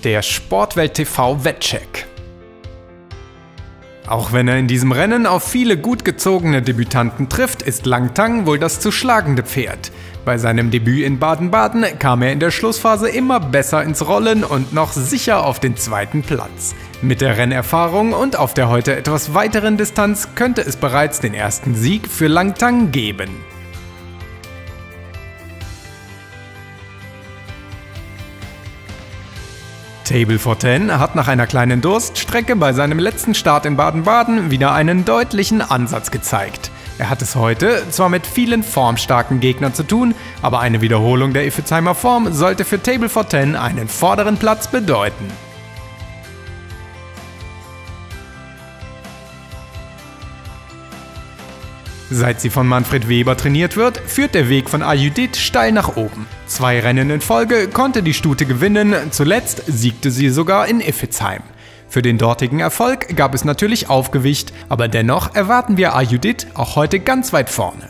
Der Sportwelt TV Wettcheck. Auch wenn er in diesem Rennen auf viele gut gezogene Debütanten trifft, ist Langtang wohl das zu schlagende Pferd. Bei seinem Debüt in Baden-Baden kam er in der Schlussphase immer besser ins Rollen und noch sicher auf den zweiten Platz. Mit der Rennerfahrung und auf der heute etwas weiteren Distanz könnte es bereits den ersten Sieg für Langtang geben. Table for Ten hat nach einer kleinen Durststrecke bei seinem letzten Start in Baden-Baden wieder einen deutlichen Ansatz gezeigt. Er hat es heute zwar mit vielen formstarken Gegnern zu tun, aber eine Wiederholung der Iffezheimer Form sollte für Table for Ten einen vorderen Platz bedeuten. Seit sie von Manfred Weber trainiert wird, führt der Weg von Ayudit steil nach oben. 2 Rennen in Folge konnte die Stute gewinnen, zuletzt siegte sie sogar in Iffezheim. Für den dortigen Erfolg gab es natürlich Aufgewicht, aber dennoch erwarten wir Ayudit auch heute ganz weit vorne.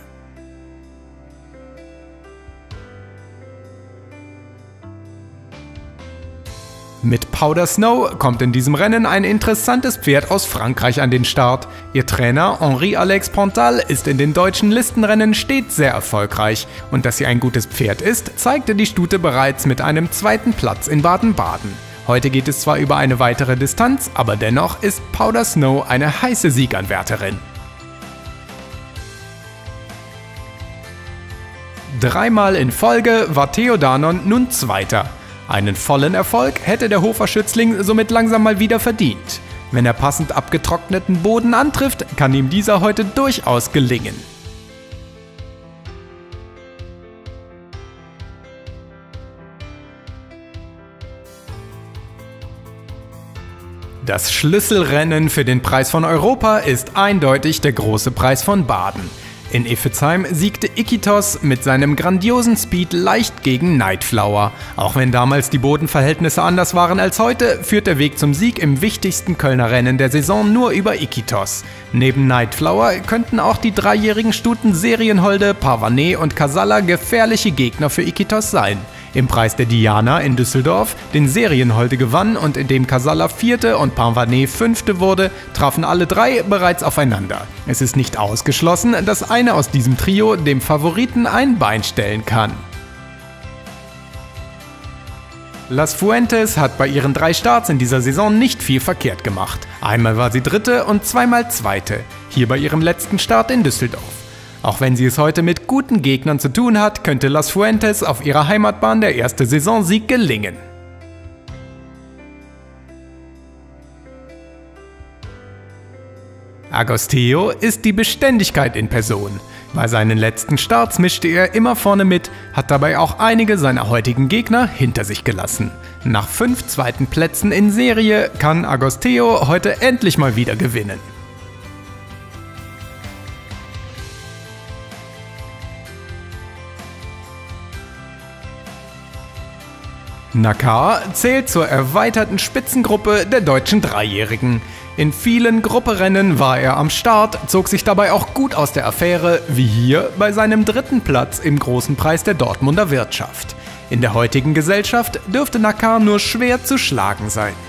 Mit Powder Snow kommt in diesem Rennen ein interessantes Pferd aus Frankreich an den Start. Ihr Trainer Henri-Alex Pontal ist in den deutschen Listenrennen stets sehr erfolgreich und dass sie ein gutes Pferd ist, zeigte die Stute bereits mit einem zweiten Platz in Baden-Baden. Heute geht es zwar über eine weitere Distanz, aber dennoch ist Powder Snow eine heiße Sieganwärterin. Dreimal in Folge war Theodanon nun Zweiter. Einen vollen Erfolg hätte der Hofer Schützling somit langsam mal wieder verdient. Wenn er passend abgetrockneten Boden antrifft, kann ihm dieser heute durchaus gelingen. Das Schlüsselrennen für den Preis von Europa ist eindeutig der große Preis von Baden. In Iffezheim siegte Iquitos mit seinem grandiosen Speed leicht gegen Nightflower. Auch wenn damals die Bodenverhältnisse anders waren als heute, führt der Weg zum Sieg im wichtigsten Kölner Rennen der Saison nur über Iquitos. Neben Nightflower könnten auch die 3-jährigen Stuten Serienholde, Parvanet und Casalla gefährliche Gegner für Iquitos sein. Im Preis der Diana in Düsseldorf, den Serienholde gewann und in dem Casalla 4. und Parvanet 5. wurde, trafen alle 3 bereits aufeinander. Es ist nicht ausgeschlossen, dass eine aus diesem Trio dem Favoriten ein Bein stellen kann. Las Fuentes hat bei ihren 3 Starts in dieser Saison nicht viel verkehrt gemacht. Einmal war sie 3. und 2-mal 2. Hier bei ihrem letzten Start in Düsseldorf. Auch wenn sie es heute mit guten Gegnern zu tun hat, könnte Las Fuentes auf ihrer Heimatbahn der erste Saisonsieg gelingen. Agosteo ist die Beständigkeit in Person. Bei seinen letzten Starts mischte er immer vorne mit, hat dabei auch einige seiner heutigen Gegner hinter sich gelassen. Nach 5 zweiten Plätzen in Serie kann Agosteo heute endlich mal wieder gewinnen. Nakar zählt zur erweiterten Spitzengruppe der deutschen Dreijährigen. In vielen Grupperennen war er am Start, zog sich dabei auch gut aus der Affäre, wie hier bei seinem 3. Platz im Großen Preis der Dortmunder Wirtschaft. In der heutigen Gesellschaft dürfte Nakar nur schwer zu schlagen sein.